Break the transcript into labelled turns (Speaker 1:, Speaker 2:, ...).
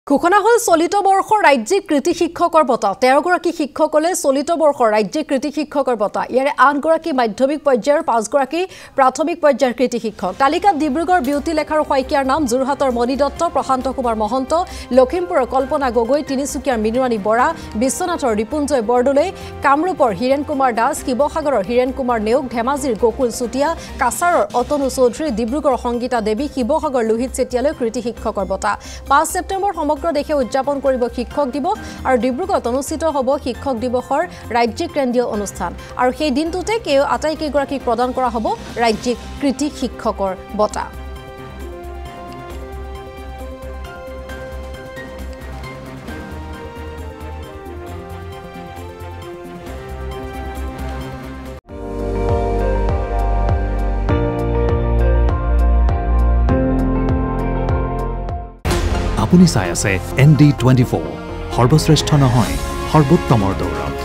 Speaker 1: ঘোষণা হল চলিত বৰ্ষৰ ৰাজ্যিক কৃতি শিক্ষকৰ বঁটা 13 গৰাকী শিক্ষকলে চলিত বৰ্ষৰ ৰাজ্যিক কৃতি শিক্ষকৰ বঁটা ইয়াৰে 8 গৰাকী মাধ্যমিক পৰ্যায়ৰ 5 গৰাকী প্ৰাথমিক পৰ্যায়ৰ কৃতি শিক্ষক তালিকাত ডিব্ৰুগড় বিউটি লেখাৰ শইকীয়াৰ নাম যোৰহাটৰ মণি দত্ত প্ৰশান্ত কুমাৰ মহন্ত লখিমপুৰৰ কল্পনা গগৈ তিনিচুকীয়াৰ মিনুৰাণী বৰা বিশ্বনাথৰ ৰিপুঞ্জয় বৰদলৈ কামৰূপৰ হিৰেন কুমাৰ দাস শিৱসাগৰৰ হিৰেন কুমাৰ নেওগ ধেমাজিৰ গোকুল চুটিয়া কাছাৰৰ অতনু চৌধুৰী ডিব্ৰুগড়ৰ সংগীতা দেৱী শিৱসাগৰ লোহিত চেতিয়ালৈ কৃতি শিক্ষকৰ বঁটা 5 ছেপ্টেম্বৰ সমগ্ৰ দেশে উদযাপন কৰিব শিক্ষক দিৱস আৰু ডিব্ৰুগড়ত অনুষ্ঠিত হ'ব শিক্ষক দিৱসৰ ৰাজ্যিক কেন্দ্ৰীয় অনুষ্ঠান আৰু সেই দিনটোতে আটাইকেইগৰাকীক প্ৰদান কৰা হ'ব ৰাজ্যিক কৃতি শিক্ষকৰ বঁটা
Speaker 2: আপুনি চাই আছে ND24 সৰ্বশ্ৰেষ্ঠ নহয় সৰ্বোত্তমৰ দৌৰ